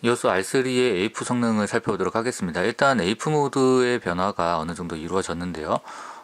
이어서 R3의 AF 성능을 살펴보도록 하겠습니다. 일단 AF 모드의 변화가 어느 정도 이루어졌는데요.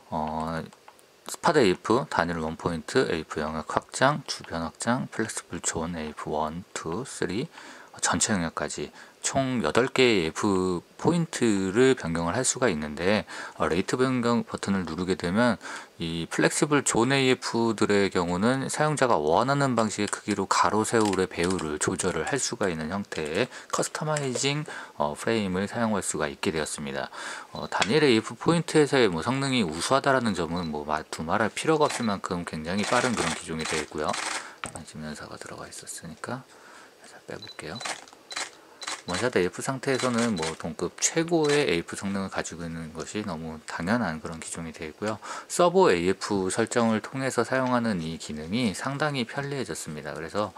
스팟 AF, 단일 원포인트, AF 영역 확장, 주변 확장, 플렉스블 존, AF 1, 2, 3, 전체 영역까지 총 8개의 AF 포인트를 변경을 할 수가 있는데, 레이트 변경 버튼을 누르게 되면 이 플렉시블 존 AF들의 경우는 사용자가 원하는 방식의 크기로 가로 세울의 배율을 조절을 할 수가 있는 형태의 커스터마이징 프레임을 사용할 수가 있게 되었습니다. 단일 AF 포인트에서의 성능이 우수하다라는 점은 두말할 필요가 없을 만큼 굉장히 빠른 그런 기종이 되어 있고요. 지면사가 들어가 있었으니까 빼볼게요. 원샷 AF 상태에서는 동급 최고의 AF 성능을 가지고 있는 것이 너무 당연한 그런 기종이 되어 있고요. 서버 AF 설정을 통해서 사용하는 이 기능이 상당히 편리해졌습니다. 그래서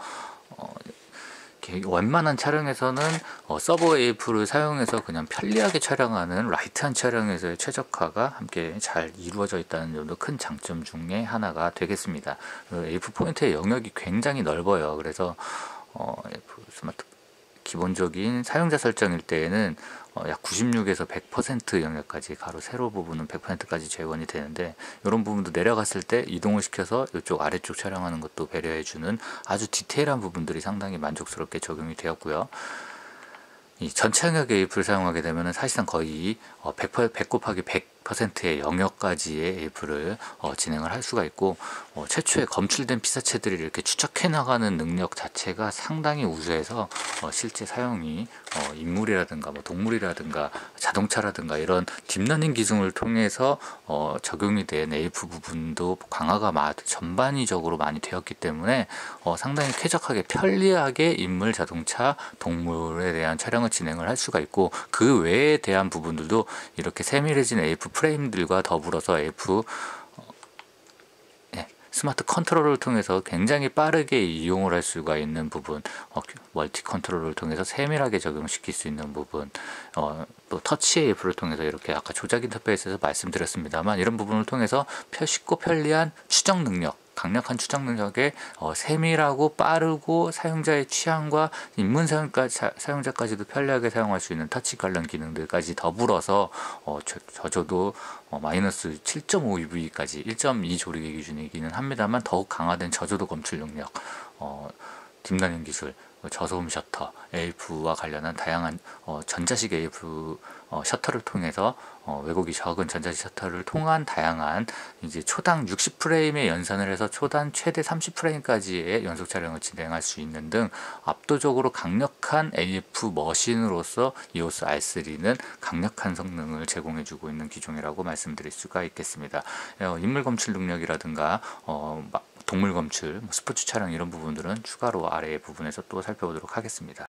웬만한 차량에서는 서버 AF를 사용해서 그냥 편리하게 촬영하는 라이트한 차량에서의 최적화가 함께 잘 이루어져 있다는 점도 큰 장점 중에 하나가 되겠습니다. AF 포인트의 영역이 굉장히 넓어요. 그래서 AF 스마트 기본적인 사용자 설정일 때에는 약 96에서 100% 영역까지 가로 세로 부분은 100%까지 재원이 되는데, 이런 부분도 내려갔을 때 이동을 시켜서 이쪽 아래쪽 촬영하는 것도 배려해주는 아주 디테일한 부분들이 상당히 만족스럽게 적용이 되었고요. 이 전체 영역 AF를 사용하게 되면 사실상 거의 100 곱하기 100%의 영역까지의 AF를 진행을 할 수가 있고, 최초의 검출된 피사체들을 이렇게 추적해 나가는 능력 자체가 상당히 우수해서 실제 사용이 인물이라든가 동물이라든가 자동차라든가 이런 딥러닝 기술을 통해서 적용이 된 AF 부분도 강화가 전반적으로 많이 되었기 때문에 상당히 쾌적하게 편리하게 인물, 자동차, 동물에 대한 촬영을 진행을 할 수가 있고, 그 외에 대한 부분들도 이렇게 세밀해진 AF 프레임들과 더불어서 AF 스마트 컨트롤을 통해서 굉장히 빠르게 이용을 할 수가 있는 부분, 멀티 컨트롤을 통해서 세밀하게 적용시킬 수 있는 부분, 또 터치 AF를 통해서 이렇게 아까 조작 인터페이스에서 말씀드렸습니다만, 이런 부분을 통해서 쉽고 편리한 추적 능력, 강력한 추적 능력에 세밀하고 빠르고 사용자의 취향과 입문 사용자까지도 편리하게 사용할 수 있는 터치 관련 기능들까지 더불어서 저조도 마이너스 7.5 EV까지 1.2 조리개 기준이기는 합니다만, 더욱 강화된 저조도 검출 능력, 딥러닝 기술, 저소음 셔터, AF와 관련한 다양한 전자식 AF 셔터를 통해서 왜곡이 적은 전자식 셔터를 통한 다양한 이제 초당 60프레임의 연산을 해서 초단 최대 30프레임까지의 연속 촬영을 진행할 수 있는 등 압도적으로 강력한 AF 머신으로서 EOS R3는 강력한 성능을 제공해주고 있는 기종이라고 말씀드릴 수가 있겠습니다. 인물 검출 능력이라든가 동물 검출, 스포츠 촬영 이런 부분들은 추가로 아래 부분에서 또 살펴보도록 하겠습니다.